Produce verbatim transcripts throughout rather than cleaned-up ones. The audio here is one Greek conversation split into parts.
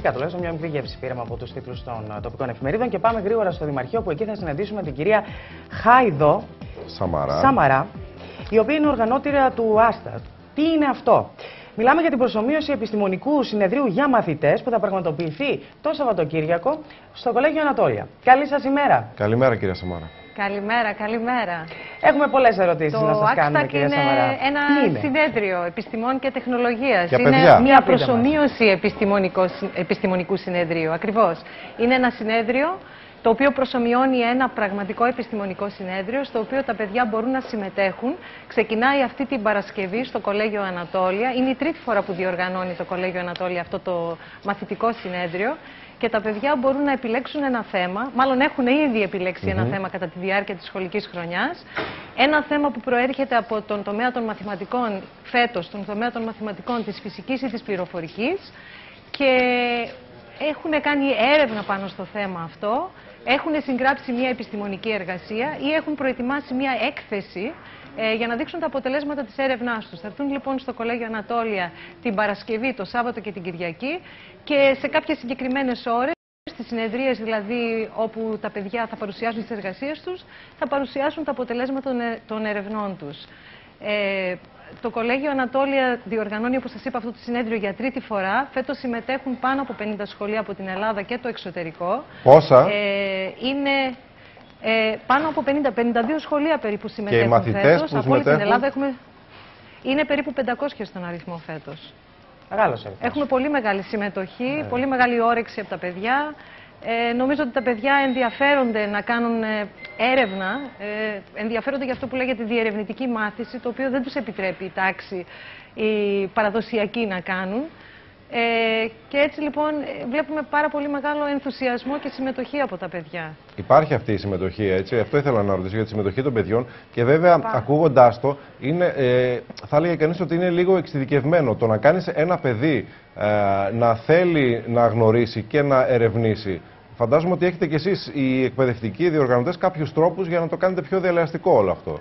Αρχικά τουλάχιστον μια μικρή γεύση πήραμε από τους τίτλους των τοπικών εφημερίδων και πάμε γρήγορα στο Δημαρχείο, που εκεί θα συναντήσουμε την κυρία Χάιδο Σαμαρά, Σαμαρά, η οποία είναι οργανώτρια του Άστα. Τι είναι αυτό? Μιλάμε για την προσομοίωση επιστημονικού συνεδρίου για μαθητές που θα πραγματοποιηθεί το Σαββατοκύριακο στο Κολέγιο Ανατόλια. Καλή σας ημέρα. Καλημέρα, κυρία Σαμαρά. Καλημέρα, καλημέρα. Έχουμε πολλές ερωτήσεις να σας κάνουμε, κυρία Σαμαρά. Είναι ένα είναι? συνέδριο επιστημών και τεχνολογίας. Για είναι παιδιά. μια προσομοίωση επιστημονικού συνεδρίου. Ακριβώς. Είναι ένα συνέδριο το οποίο προσομοιώνει ένα πραγματικό επιστημονικό συνέδριο, στο οποίο τα παιδιά μπορούν να συμμετέχουν. Ξεκινάει αυτή την Παρασκευή στο Κολέγιο Ανατόλια. Είναι η τρίτη φορά που διοργανώνει το Κολέγιο Ανατόλια αυτό το μαθητικό συνέδριο. Και τα παιδιά μπορούν να επιλέξουν ένα θέμα, μάλλον έχουν ήδη επιλέξει mm-hmm. ένα θέμα κατά τη διάρκεια της σχολικής χρονιάς. Ένα θέμα που προέρχεται από τον τομέα των μαθηματικών, φέτος, τον τομέα των μαθηματικών της φυσικής ή της πληροφορικής. Και έχουν κάνει έρευνα πάνω στο θέμα αυτό, έχουν συγγράψει μια επιστημονική εργασία ή έχουν προετοιμάσει μια έκθεση ε, για να δείξουν τα αποτελέσματα της έρευνάς τους. Θα έρθουν λοιπόν στο Κολέγιο Ανατόλια την Παρασκευή, το Σάββατο και την Κυριακή και σε κάποιες συγκεκριμένες ώρες, στις συνεδρίες δηλαδή όπου τα παιδιά θα παρουσιάσουν τις εργασίες τους, θα παρουσιάσουν τα αποτελέσματα των, ε, των ερευνών τους. Ε, Το Κολέγιο Ανατόλια διοργανώνει, όπως σας είπα, αυτό το συνέδριο για τρίτη φορά. Φέτος συμμετέχουν πάνω από πενήντα σχολεία από την Ελλάδα και το εξωτερικό. Πόσα? Ε, είναι ε, πάνω από πενήντα, πενήντα δύο σχολεία περίπου συμμετέχουν. Και οι μαθητές φέτος. που Από όλη την συμμετέχουν? Ελλάδα έχουμε... Είναι περίπου πεντακόσιοι στον αριθμό φέτος. Μεγάλος αριθμός. Έχουμε πολύ μεγάλη συμμετοχή, Ε. πολύ μεγάλη όρεξη από τα παιδιά. Ε, νομίζω ότι τα παιδιά ενδιαφέρονται να κάνουν ε, έρευνα, ε, ενδιαφέρονται για αυτό που λέγεται διερευνητική μάθηση, το οποίο δεν τους επιτρέπει η τάξη, η παραδοσιακή να κάνουν. Ε, και έτσι λοιπόν βλέπουμε πάρα πολύ μεγάλο ενθουσιασμό και συμμετοχή από τα παιδιά. Υπάρχει αυτή η συμμετοχή, έτσι. Αυτό ήθελα να ρωτήσω για τη συμμετοχή των παιδιών. Και βέβαια, ακούγοντάς το, είναι, ε, θα έλεγε κανείς ότι είναι λίγο εξειδικευμένο. Το να κάνεις ένα παιδί ε, να θέλει να γνωρίσει και να ερευνήσει. Φαντάζομαι ότι έχετε κι εσείς οι εκπαιδευτικοί, οι διοργανωτές, κάποιους τρόπους για να το κάνετε πιο διαλεαστικό όλο αυτό.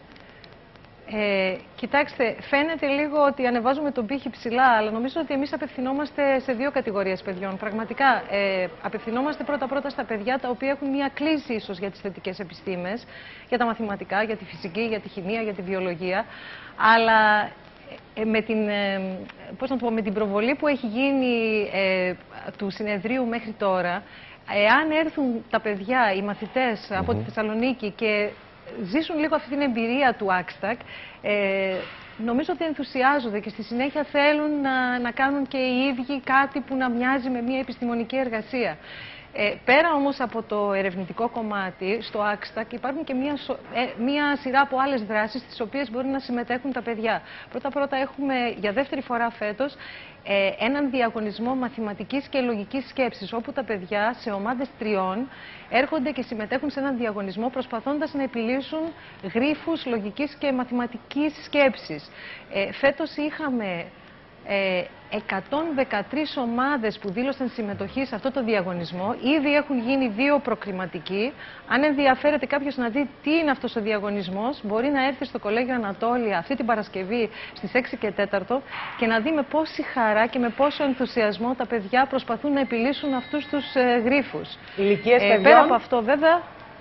Ε, κοιτάξτε, φαίνεται λίγο ότι ανεβάζουμε τον πύχη ψηλά, αλλά νομίζω ότι εμείς απευθυνόμαστε σε δύο κατηγορίες παιδιών. Πραγματικά, ε, απευθυνόμαστε πρώτα-πρώτα στα παιδιά τα οποία έχουν μια κλίση ίσως για τις θετικές επιστήμες, για τα μαθηματικά, για τη φυσική, για τη χημεία, για τη βιολογία, αλλά ε, με, την, ε, πώς να το πω, με την προβολή που έχει γίνει ε, του συνεδρίου μέχρι τώρα, εάν έρθουν τα παιδιά, οι μαθητές mm-hmm. από τη Θεσσαλονίκη και ζήσουν λίγο αυτή την εμπειρία του Άξτακ, ε, νομίζω ότι ενθουσιάζονται και στη συνέχεια θέλουν να, να κάνουν και οι ίδιοι κάτι που να μοιάζει με μια επιστημονική εργασία. Ε, πέρα όμως από το ερευνητικό κομμάτι, στο Άξτακ υπάρχουν και μια, ε, μια σειρά από άλλες δράσεις στις οποίες μπορεί να συμμετέχουν τα παιδιά. Πρώτα-πρώτα έχουμε για δεύτερη φορά φέτος ε, έναν διαγωνισμό μαθηματικής και λογικής σκέψης, όπου τα παιδιά σε ομάδες τριών έρχονται και συμμετέχουν σε έναν διαγωνισμό προσπαθώντας να επιλύσουν γρίφους λογικής και μαθηματικής σκέψης. Ε, φέτος είχαμε Ε, εκατόν δεκατρείς ομάδες που δήλωσαν συμμετοχή σε αυτό το διαγωνισμό. Ήδη έχουν γίνει δύο προκριματικοί. Αν ενδιαφέρεται κάποιος να δει τι είναι αυτός ο διαγωνισμός, μπορεί να έρθει στο Κολέγιο Ανατόλια αυτή την Παρασκευή στις έξι και τέσσερα και να δει με πόση χαρά και με πόσο ενθουσιασμό τα παιδιά προσπαθούν να επιλύσουν αυτούς τους ε, γρίφους. Ηλικίες ε, παιδιών. Πέρα από αυτό, βέβαια,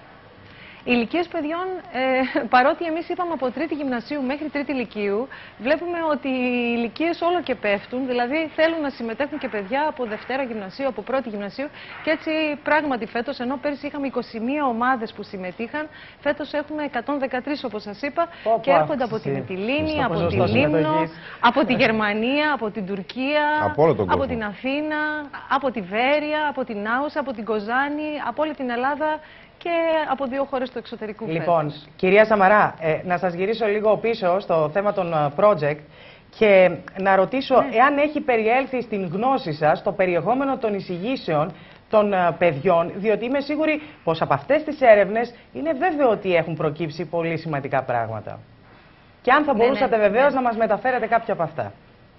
ηλικίες παιδιών, ε, παρότι εμείς είπαμε από τρίτη γυμνασίου μέχρι τρίτη λυκείου, βλέπουμε ότι οι ηλικίες όλο και πέφτουν, δηλαδή θέλουν να συμμετέχουν και παιδιά από Δευτέρα γυμνασίου, από πρώτη γυμνασίου και έτσι πράγματι φέτος, ενώ πέρυσι είχαμε είκοσι μία ομάδες που συμμετείχαν, φέτος έχουμε εκατόν δεκατρείς όπως σας είπα Πω, και πω, έρχονται από τη Μυτιλήνη, από τη Λίμνο, από τη Γερμανία, από την Τουρκία, από, από την Αθήνα, από τη Βέρεια, από την Άουσα, από την Κοζάνη, από όλη την Ελλάδα και από δύο χώρες του εξωτερικού. Λοιπόν, φέτος. κυρία Σαμαρά, ε, να σας γυρίσω λίγο πίσω στο θέμα των uh, project και να ρωτήσω ναι. εάν έχει περιέλθει στην γνώση σας το περιεχόμενο των εισηγήσεων των uh, παιδιών, διότι είμαι σίγουρη πως από αυτές τις έρευνες είναι βέβαιο ότι έχουν προκύψει πολύ σημαντικά πράγματα. Και αν θα ναι, μπορούσατε ναι, βεβαίως ναι. να μας μεταφέρετε κάποια από αυτά.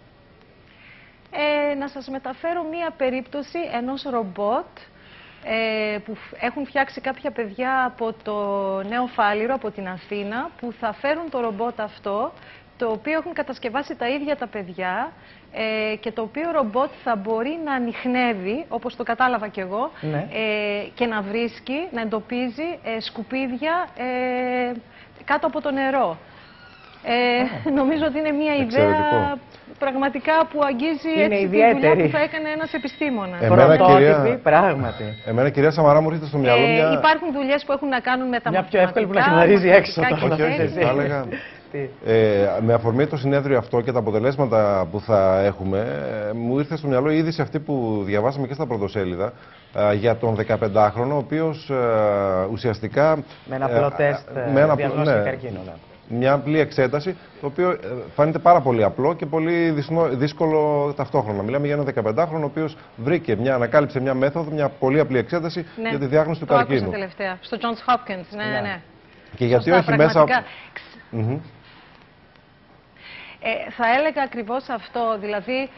Ε, να σας μεταφέρω μία περίπτωση ενός ρομπότ που έχουν φτιάξει κάποια παιδιά από το Νέο Φάληρο, από την Αθήνα, που θα φέρουν το ρομπότ αυτό το οποίο έχουν κατασκευάσει τα ίδια τα παιδιά ε, και το οποίο ρομπότ θα μπορεί να ανιχνεύει, όπως το κατάλαβα κι εγώ, ναι. ε, και να βρίσκει, να εντοπίζει ε, σκουπίδια ε, κάτω από το νερό. Ε, νομίζω ότι είναι μια ιδέα πραγματικά που αγγίζει είναι έτσι ιδιαίτερη. τη δουλειά που θα έκανε ένας επιστήμονας. Πρωτότυπη, πράγματι. Εμένα, κυρία Σαμαρά, μου έρχεται στο μυαλό ε, μια... Υπάρχουν δουλειές που έχουν να κάνουν με τα μια μαθηματικά. πιο εύκολη που να γνωρίζει έξω. Όχι, όχι, θα έλεγα... Ε, με αφορμή το συνέδριο αυτό και τα αποτελέσματα που θα έχουμε, ε, μου ήρθε στο μυαλό η είδηση αυτή που διαβάσαμε και στα πρωτοσέλιδα ε, για τον δεκαπεντάχρονο, ο οποίος ε, ουσιαστικά... Με ένα απλό ε, τεστ ε, διαγνώστηκε καρκίνο. Ναι. Μια απλή εξέταση, το οποίο ε, φαίνεται πάρα πολύ απλό και πολύ δύσκολο ταυτόχρονα. Μιλάμε για έναν δεκαπεντάχρονο, ο οποίος βρήκε μια, ανακάλυψε μια μέθοδο, μια πολύ απλή εξέταση ναι. για τη διάγνωση του το καρκίνου. Το άκουσα τελευταία, στο Johns Hopkins, ναι, ναι. ναι. Και γιατί Σωστά, όχι μέσα... Mm-hmm. Ε, θα έλεγα ακριβώς αυτό, δηλαδή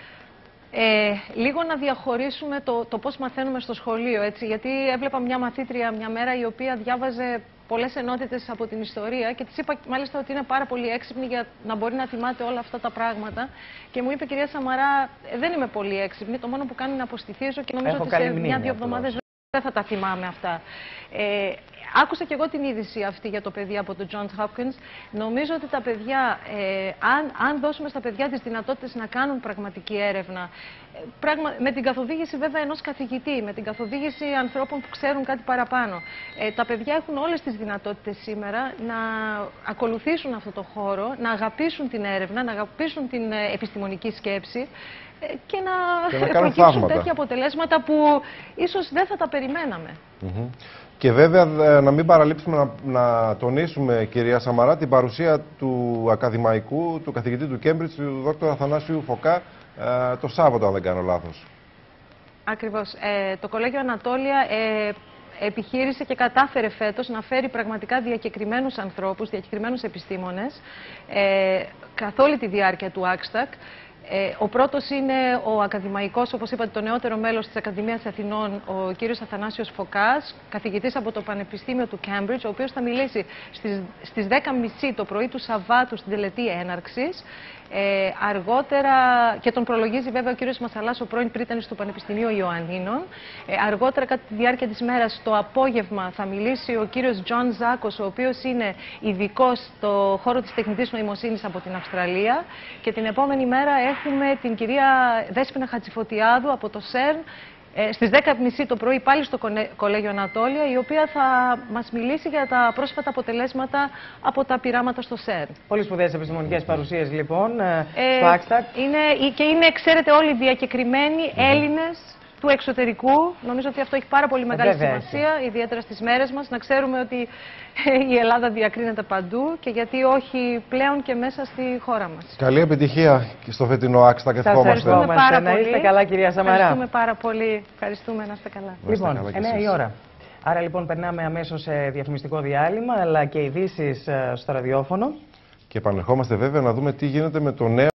ε, λίγο να διαχωρίσουμε το, το πώς μαθαίνουμε στο σχολείο, έτσι, γιατί έβλεπα μια μαθήτρια μια μέρα η οποία διάβαζε πολλές ενότητες από την ιστορία και της είπα μάλιστα ότι είναι πάρα πολύ έξυπνη για να μπορεί να θυμάται όλα αυτά τα πράγματα και μου είπε, κυρία Σαμαρά, δεν είμαι πολύ έξυπνη, το μόνο που κάνει είναι να αποστηθίζω και νομίζω Έχω ότι σε μια-δύο εβδομάδες δεν θα τα θυμάμαι αυτά. Ε, άκουσα και εγώ την είδηση αυτή για το παιδί από το Johns Hopkins. Νομίζω ότι τα παιδιά, ε, αν, αν δώσουμε στα παιδιά τις δυνατότητες να κάνουν πραγματική έρευνα, ε, πράγμα, με την καθοδήγηση βέβαια ενός καθηγητή, με την καθοδήγηση ανθρώπων που ξέρουν κάτι παραπάνω, ε, τα παιδιά έχουν όλες τις δυνατότητες σήμερα να ακολουθήσουν αυτό το χώρο, να αγαπήσουν την έρευνα, να αγαπήσουν την ε, επιστημονική σκέψη, και να, να προκύψουν τέτοια αποτελέσματα που ίσως δεν θα τα περιμέναμε. Mm-hmm. Και βέβαια να μην παραλείψουμε να, να τονίσουμε, κυρία Σαμαρά, την παρουσία του ακαδημαϊκού, του καθηγητή του Cambridge, του δόκτωρα Αθανάσιου Φωκά, ε, το Σάββατο, αν δεν κάνω λάθος. Ακριβώς. Ε, το Κολέγιο Ανατόλια ε, επιχείρησε και κατάφερε φέτος να φέρει πραγματικά διακεκριμένους ανθρώπους, διακεκριμένους επιστήμονες, ε, καθ' όλη τη διάρκεια του Άξτακ. Ε, ο πρώτος είναι ο ακαδημαϊκός, όπως είπατε, το νεότερο μέλος της Ακαδημίας Αθηνών, ο κύριος Αθανάσιος Φωκάς, καθηγητής από το Πανεπιστήμιο του Cambridge, ο οποίος θα μιλήσει στις, στις δέκα και μισή το πρωί του Σαββάτου στην τελετή έναρξης. Ε, αργότερα, και τον προλογίζει βέβαια ο κύριος Μασαλάς, ο πρώην πρίτανης του Πανεπιστημίου Ιωαννίνων. Ε, αργότερα, κατά τη διάρκεια της μέρας, το απόγευμα, θα μιλήσει ο κύριος Τζον Ζάκος, ο οποίος είναι ειδικός στο χώρο της τεχνητής νοημοσύνης από την Αυστραλία. Και την επόμενη μέρα έχουμε την κυρία Δέσποινα Χατζηφωτιάδου από το σερν, Ε, στις δέκα και μισή το πρωί πάλι στο Κολέγιο Ανατόλια, η οποία θα μας μιλήσει για τα πρόσφατα αποτελέσματα από τα πειράματα στο σερν. Πολύ σπουδαίες επιστημονικές παρουσίες λοιπόν ε, στο Άξτακ. Είναι, και είναι, ξέρετε, όλοι διακεκριμένοι mm-hmm. Έλληνες του εξωτερικού. Νομίζω ότι αυτό έχει πάρα πολύ μεγάλη Βέβαια, σημασία, έχει. Ιδιαίτερα στις μέρες μας, να ξέρουμε ότι η Ελλάδα διακρίνεται παντού και γιατί όχι πλέον και μέσα στη χώρα μας. Καλή επιτυχία στο φετινό Άξτακ και σας ευχαριστούμε πάρα πολύ. Να είστε καλά, κυρία Σαμαρά. Ευχαριστούμε πάρα πολύ. Ευχαριστούμε, να είστε καλά. Λοιπόν, εννιά η ώρα. Άρα λοιπόν περνάμε αμέσως σε διαφημιστικό διάλειμμα, αλλά και ειδήσεις στο ραδιόφωνο. Και επανερχόμαστε βέβαια να δούμε τι γίνεται με το νέο